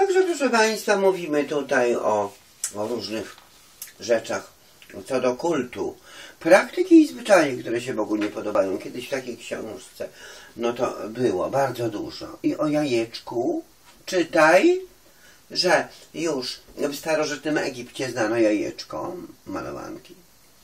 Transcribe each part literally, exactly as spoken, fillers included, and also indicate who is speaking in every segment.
Speaker 1: Także, proszę Państwa, mówimy tutaj o, o różnych rzeczach co do kultu. Praktyki i zwyczaje, które się Bogu nie podobają. Kiedyś w takiej książce, no to było bardzo dużo. I o jajeczku czytaj, że już w starożytnym Egipcie znano jajeczko, malowanki.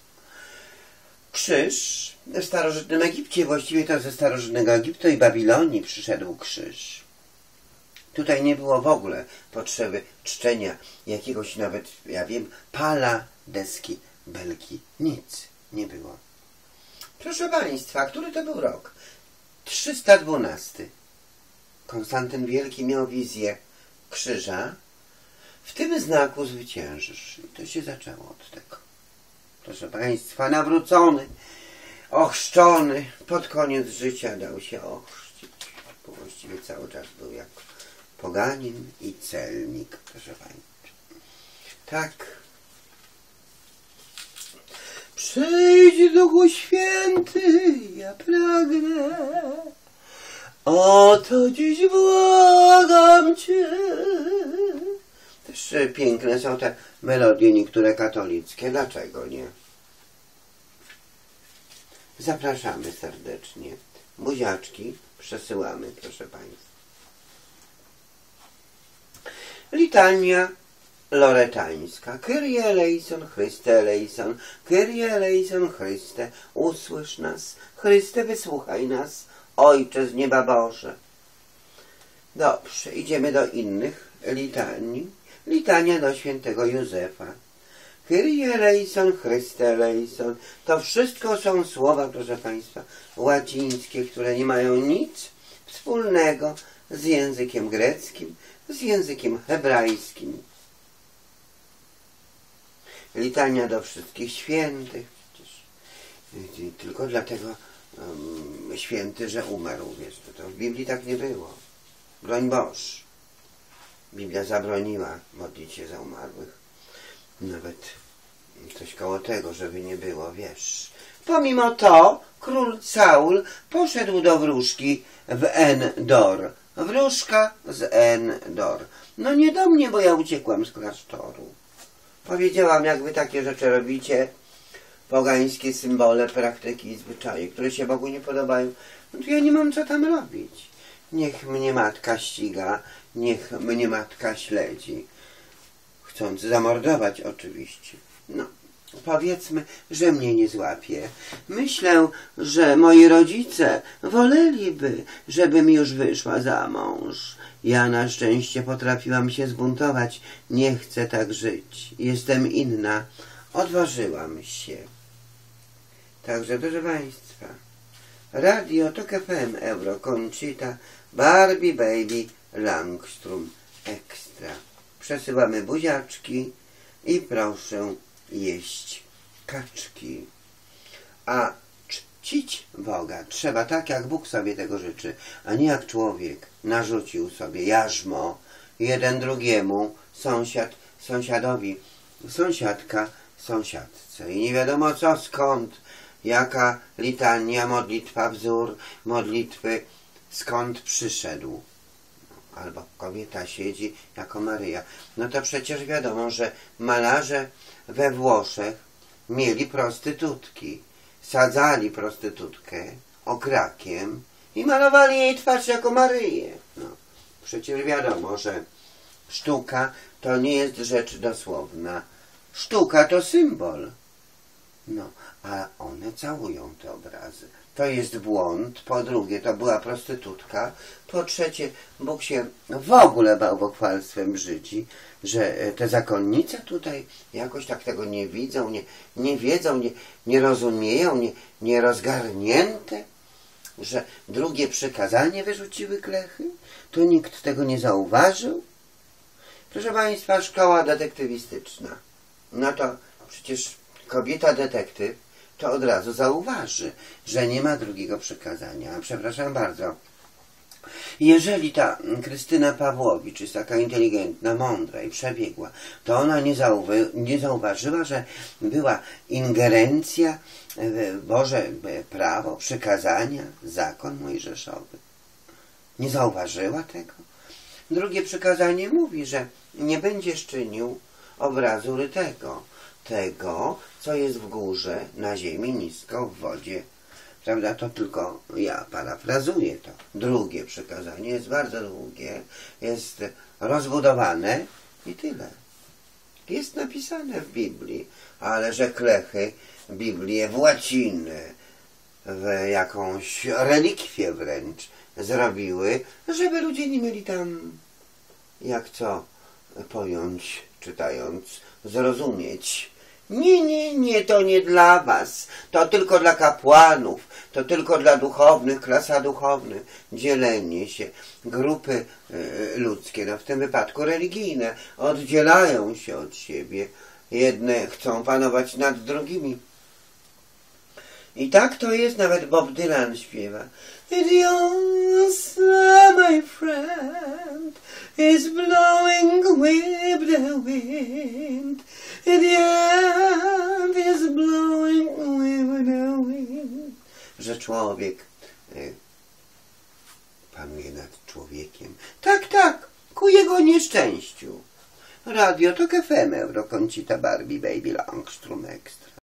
Speaker 1: Krzyż. W starożytnym Egipcie, właściwie to ze starożytnego Egiptu i Babilonii przyszedł krzyż. Tutaj nie było w ogóle potrzeby czczenia jakiegoś nawet, ja wiem, pala, deski, belki. Nic nie było. Proszę Państwa, który to był rok? trzysta dwunasty. Konstantyn Wielki miał wizję krzyża. W tym znaku zwyciężysz. I to się zaczęło od tego. Proszę Państwa, nawrócony, ochrzczony, pod koniec życia dał się ochrzcić. Bo właściwie cały czas był jak poganin i celnik, proszę Państwa. Tak. Przyjdź, Duchu Święty, ja pragnę. Oto dziś błagam Cię. Też piękne są te melodie, niektóre katolickie. Dlaczego nie? Zapraszamy serdecznie. Buziaczki przesyłamy, proszę Państwa. Litania loretańska. Kyrie eleison, Chryste eleison, Kyrie eleison, Chryste, usłysz nas. Chryste, wysłuchaj nas. Ojcze z nieba Boże. Dobrze, idziemy do innych litanii. Litania do świętego Józefa. Kyrie eleison, Chryste eleison. To wszystko są słowa, proszę Państwa, łacińskie, które nie mają nic wspólnego z językiem greckim, z językiem hebrajskim. Litania do wszystkich świętych. Przecież tylko dlatego um, święty, że umarł. Wiesz, to, to w Biblii tak nie było. Broń Boż. Biblia zabroniła modlić się za umarłych. Nawet coś koło tego, żeby nie było, wiesz. Pomimo to król Saul poszedł do wróżki w En-Dor. Wróżka z En-Dor. No nie do mnie, bo ja uciekłam z klasztoru. Powiedziałam, jak wy takie rzeczy robicie, pogańskie symbole, praktyki i zwyczaje, które się Bogu nie podobają, no to ja nie mam co tam robić. Niech mnie matka ściga, niech mnie matka śledzi. Chcąc zamordować oczywiście. No, powiedzmy, że mnie nie złapie. Myślę, że moi rodzice woleliby, żebym już wyszła za mąż. Ja na szczęście potrafiłam się zbuntować. Nie chcę tak żyć. Jestem inna. Odważyłam się. Także, proszę Państwa, Radio Tok F M, Euro, Conchita, Barbie Baby, Langstrom, Ekstra. Przesyłamy buziaczki i proszę jeść kaczki. A czcić Boga trzeba tak, jak Bóg sobie tego życzy, a nie jak człowiek narzucił sobie jarzmo jeden drugiemu, sąsiad sąsiadowi, sąsiadka sąsiadce. I nie wiadomo co, skąd, jaka litania, modlitwa, wzór modlitwy, skąd przyszedł. Albo kobieta siedzi jako Maryja. No to przecież wiadomo, że malarze we Włoszech mieli prostytutki. Sadzali prostytutkę okrakiem i malowali jej twarz jako Maryję. No, przecież wiadomo, że sztuka to nie jest rzecz dosłowna. Sztuka to symbol. No, a one całują te obrazy. To jest błąd. Po drugie, to była prostytutka. Po trzecie, Bóg się w ogóle bałwochwalstwem brzydzi, że te zakonnice tutaj jakoś tak tego nie widzą, nie, nie wiedzą, nie, nie rozumieją, nie, nie rozgarnięte, że drugie przykazanie wyrzuciły klechy. Tu nikt tego nie zauważył. Proszę Państwa, szkoła detektywistyczna. No to przecież kobieta detektyw to od razu zauważy, że nie ma drugiego przykazania. Przepraszam bardzo. Jeżeli ta Krystyna Pawłowicz jest taka inteligentna, mądra i przebiegła, to ona nie, zauwy, nie zauważyła, że była ingerencja w Boże prawo, przykazania, zakon mojżeszowy. Nie zauważyła tego? Drugie przykazanie mówi, że nie będziesz czynił obrazu rytego, tego, co jest w górze, na ziemi, nisko, w wodzie. Prawda? To tylko ja parafrazuję to. Drugie przykazanie jest bardzo długie, jest rozbudowane i tyle. Jest napisane w Biblii, ale że klechy Biblię w łacinę, w jakąś relikwię wręcz zrobiły, żeby ludzie nie mieli tam jak co pojąć, czytając, zrozumieć. Nie, nie, nie, to nie dla was. To tylko dla kapłanów, to tylko dla duchownych, klasa duchownych. Dzielenie się. Grupy y, ludzkie, no w tym wypadku religijne, oddzielają się od siebie. Jedne chcą panować nad drugimi. I tak to jest, nawet Bob Dylan śpiewa. The answer, my friend, is blowing with the wind. The end is blowing with the wind. Że człowiek y, panuje nad człowiekiem. Tak, tak, ku jego nieszczęściu. Radio Tok F M, Eurokącita, Barbie, Baby, Langstrom, Extra.